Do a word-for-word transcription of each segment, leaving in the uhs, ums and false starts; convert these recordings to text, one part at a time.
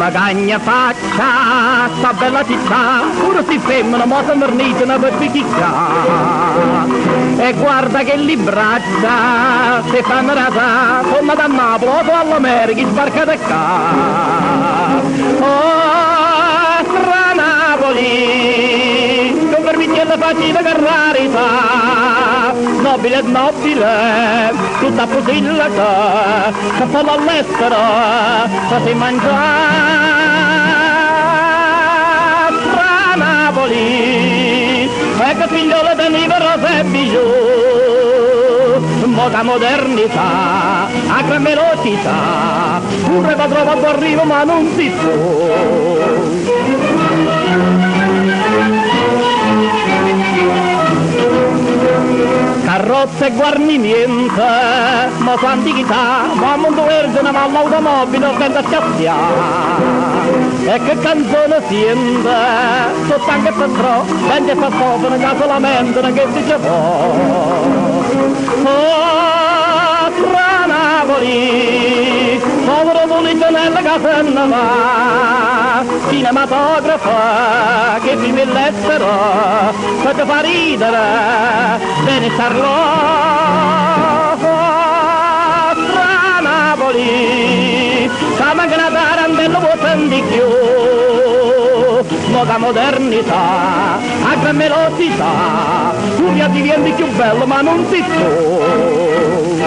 ma cagna faccia, sta bella città, pure si femmina, ma si mernitano per picchicca. E guarda che li braccia, se fanno rasa, torna da Napoli o all'America, sbarca da qua. Oh, tra Napoli, con permitielle facile che rarità, nobile e nobile, tutta posilla che fa all'estero, che si mangia tra Napoli, e che figliola veniva rose e bijou, moda modernità, a gran velocità, pure va trovato arrivo ma non si può. Carrozze e guarnimento, ma su antichità, ma mondo vergine ma l'automobile senza scazziare. E che canzone siente, sotto anche per tro, sente per sopra, che solamente che si c'è può. Oh, tra Napoli, povero pulito nella casenna va, cinematografo che vive l'estero, che ti fa ridere, bene starlo. Oh, tra Napoli, che manca una tarantello vuoi di più, moda modernità, a gran velocità, tu mi diventi più bello ma non si può.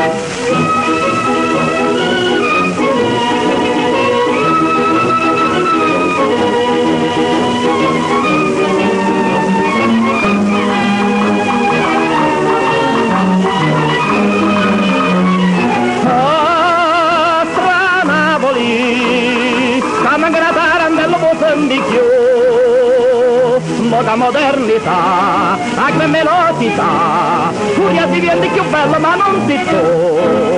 Oh, tra Napoli, che manca una tarantello vuoi di più, moda modernità, a gran velocità, furia diventi più bella ma non si può.